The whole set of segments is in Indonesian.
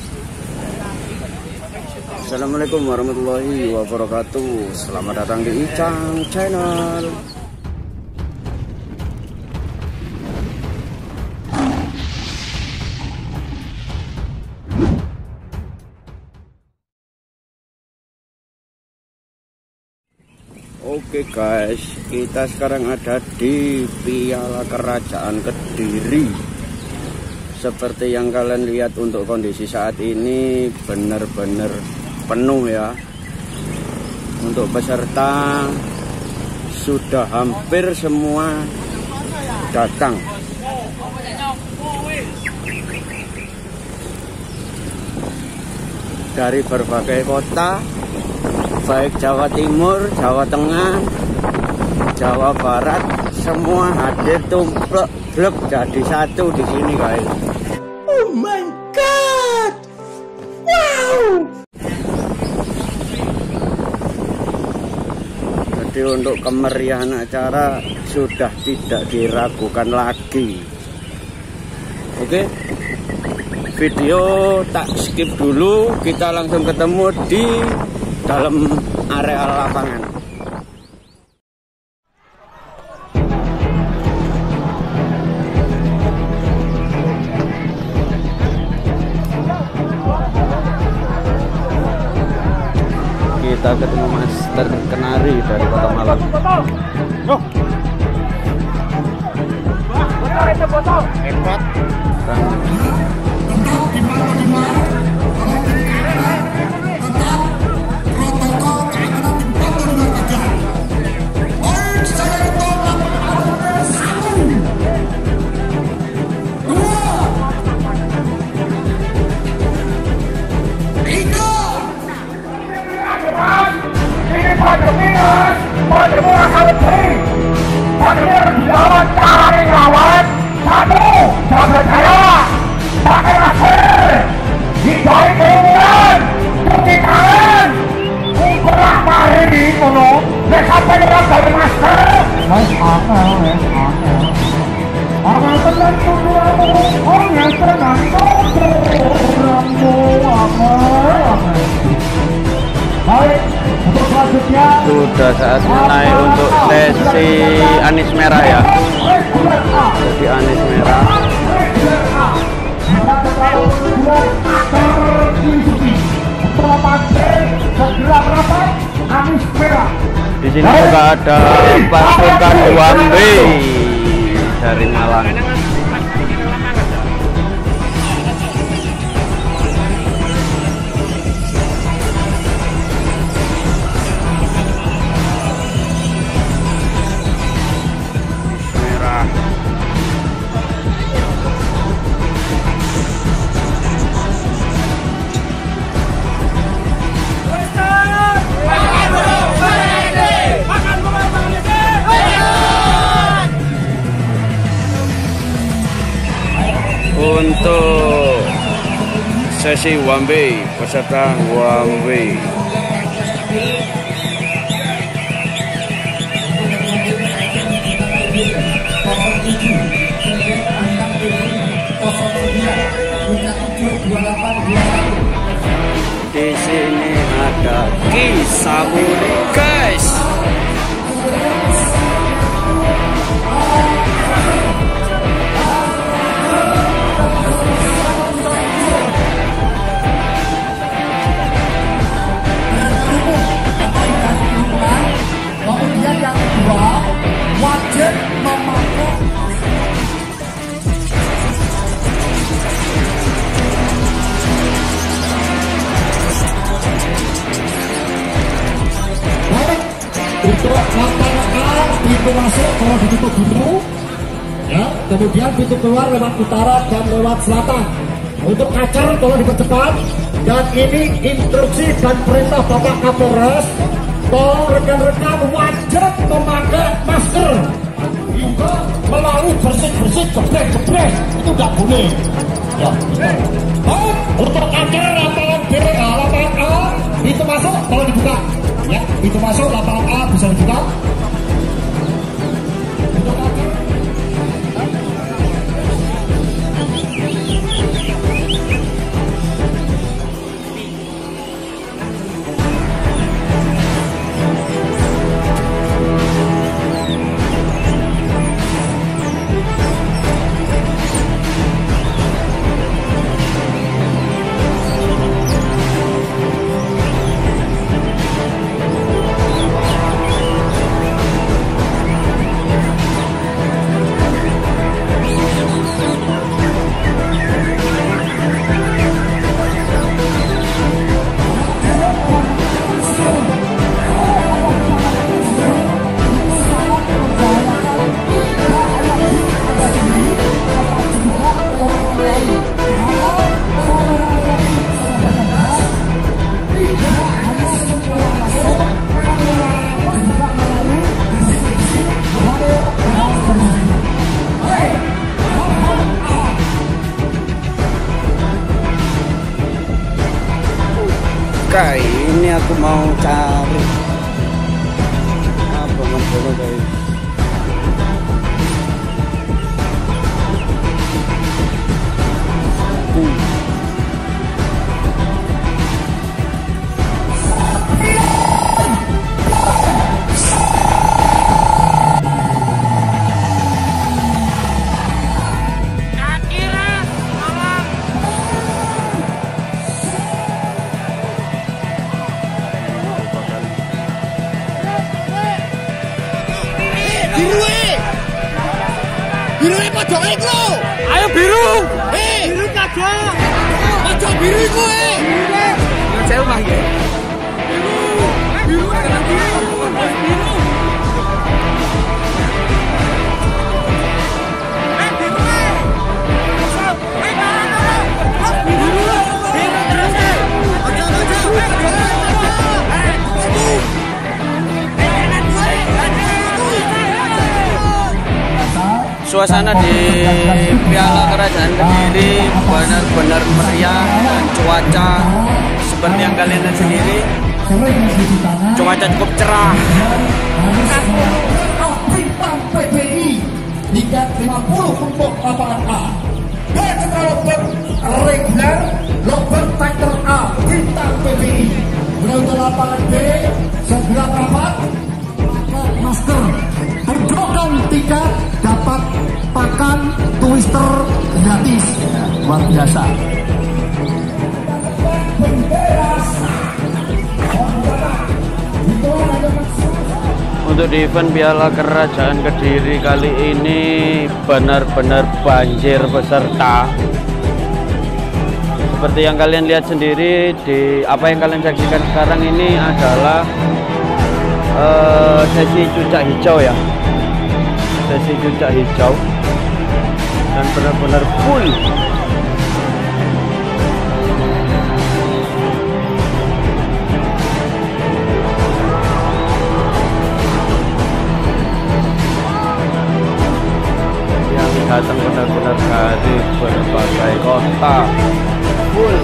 Assalamualaikum warahmatullahi wabarakatuh. Selamat datang di Icang Channel. Oke guys, kita sekarang ada di Piala Kerajaan Kediri. Seperti yang kalian lihat, untuk kondisi saat ini benar-benar penuh ya. Untuk peserta sudah hampir semua datang. Dari berbagai kota, baik Jawa Timur, Jawa Tengah, Jawa Barat, semua hadir tumplek blek jadi satu di sini guys. Oh my god. Wow. Jadi untuk kemeriahan acara sudah tidak diragukan lagi. Oke. Video tak skip dulu, kita langsung ketemu di dalam area lapangan. Kita ketemu Master Kenari dari Kota Malang. Hebat. Sudah saatnya naik untuk sesi anis merah ya. Jadi anis merah. Di sini juga ada pasukan Wambe dari Malang. Untuk sesi Wambe, peserta Wambe. Di sini ada Ki Samuri guys. Untuk lapangan pintu masuk kalau ditutup dulu ya, kemudian pintu keluar lewat utara dan lewat selatan. Untuk kacer kalau dipercepat. Dan ini instruksi dan perintah Bapak Kapolres, tolong rekan-rekan wajib memakai masker. Juga melalui bersih-bersih, jebrek-jebrek itu nggak boleh ya. Untuk kacer lapangan B, lapangan A itu masuk kalau dibuka ya, itu masuk lapangan A bisa dibuka. Cai, ini aku mau cari apa ngobrol guys. Biru pojok iku. Ayo biru. Biru kagak. Pojok biru iku Yang saya mah ya. Biru kanan biru. Biru. Suasana di Piala Kerajaan Kediri benar-benar meriah dan cuaca seperti yang kalian lihat sendiri. Cuaca cukup cerah. Bintang PBI hingga 50 untuk lapangan A. Setelah lompat reguler, lompat factor A bintang PBI. Untuk lapangan B segera rapat masker. Berjokan 3 dapat pakan twister gratis. Luar biasa. Untuk di event Piala Kerajaan Kediri kali ini benar-benar banjir peserta. Seperti yang kalian lihat sendiri, di apa yang kalian saksikan sekarang ini adalah sesi cucak hijau ya. Sesi cucak hijau dan benar-benar full. Yang datang benar-benar dari berbagai kota full.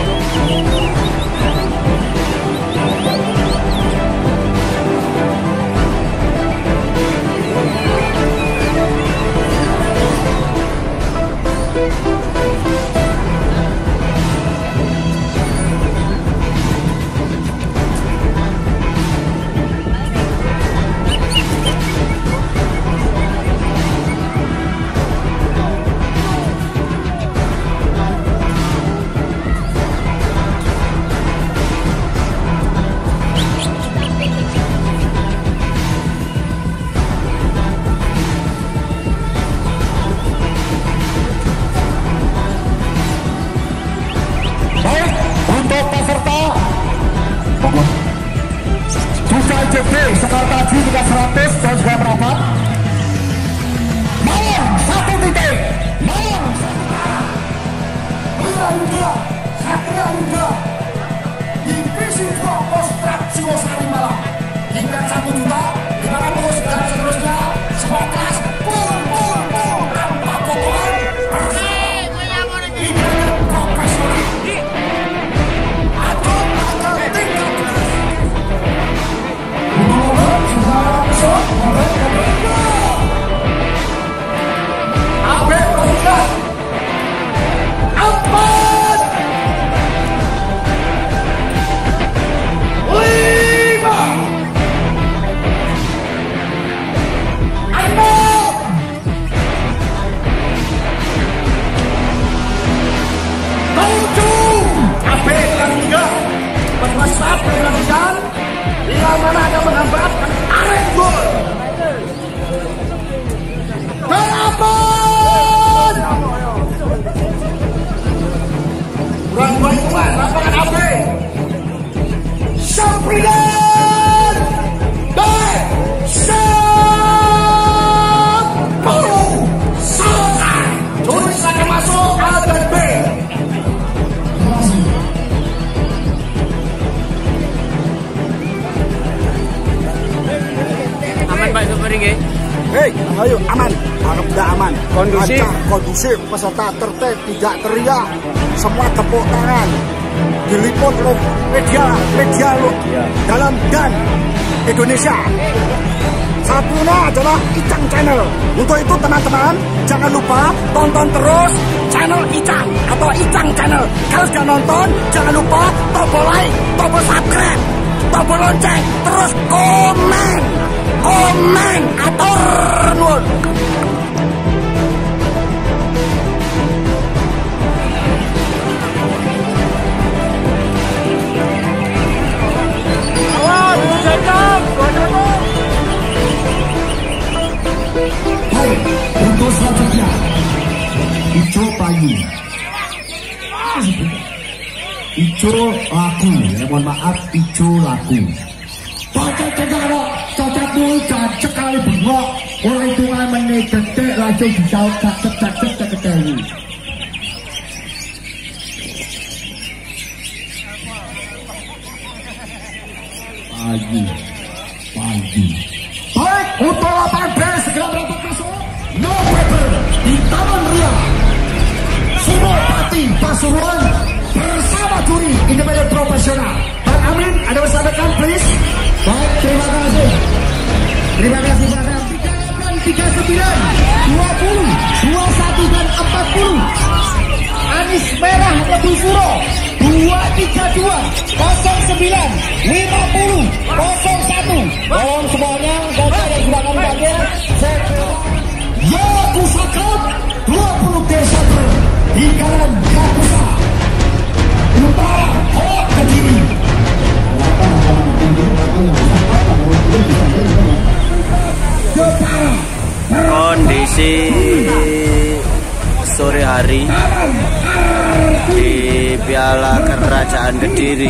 Sekali tadi juga 100 dan juga merapat. Malang 1 titik. Malang. Satria Muda. Divisi Pro Kostrad Singosari Malang. Hingga 1 juta 500 dan seterusnya. 11 tanpa potongan. Profesional. Bila mana ada menghambat aren gol. Berapun kurang bantuan lapangan AB Syafridan baik sepuluh selesai. Tulis akan masuk A dan B. Pak Supri nggih. Hei, ayo aman. Anggap tidak aman. Kondusif. Kondusif, peserta tertib, tidak teriak. Semua tepuk tangan. diliput oleh media dalam dan Indonesia. Satunya adalah Icang Channel. Untuk itu teman-teman jangan lupa tonton terus channel Icang atau Icang Channel. Kalau sudah nonton jangan lupa tombol like, tombol subscribe, tombol lonceng, terus komen atur nuwun. Baik, untuk selanjutnya Ijo Bayu, Ijo Lagu, mohon maaf, Ijo Lagu. Pakai kendaraan cacat dulu, cacat kali bengok, oleh hitungan menit detik langsung bisa cacat dulu. Baik, untuk lapangan B segera merapat masuk. No paper di Taman Ria. Sumo Pati Pasuruan bersama juri independen profesional. Bang Amin, ada bersamakan please. Baik, terima kasih. Terima kasih Bang Amin. 39, 20, 21 dan 40. Anis Merah Lebih Suro 232 09 50 01. Tolong semuanya gajah yang sudah kami panggil. Yakuza 20 Desember di Jalan Yakuza Utara Kota Kediri. Kondisi sore hari di Piala Kerajaan Kediri,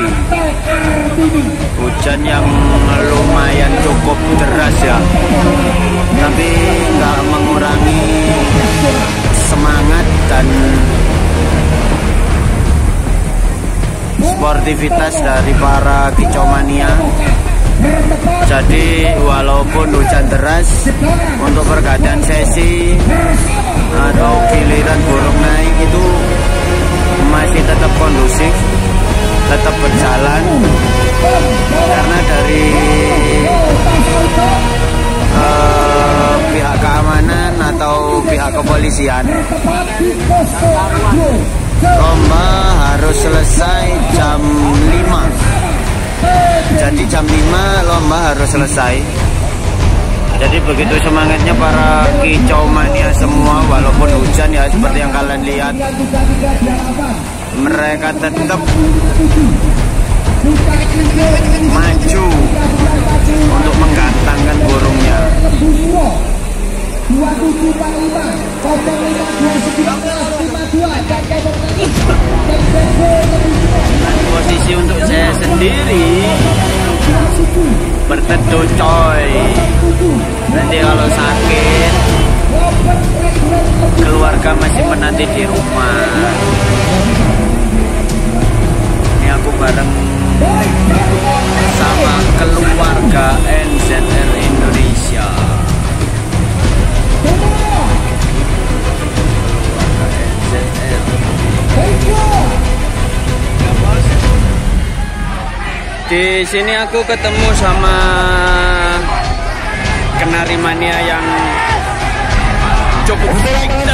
hujan yang lumayan cukup deras ya, tapi nggak mengurangi semangat dan sportivitas dari para kicomania. Jadi walaupun hujan deras, untuk pergantian sesi atau giliran burung naik itu masih tetap kondusif, tetap berjalan, karena dari pihak keamanan atau pihak kepolisian, lomba harus selesai jam 5. Jadi jam 5 lomba harus selesai. Jadi begitu semangatnya para kicomania semua, walaupun hujan ya seperti yang kalian lihat, mereka tetap maju untuk menggantangkan burungnya. Posisi untuk saya sendiri berteduh coy. Nanti kalau sakit, keluarga masih menanti di rumah. Ini aku bareng sama keluarga NZR Indonesia. Di sini aku ketemu sama Kenari Mania yang cukup baik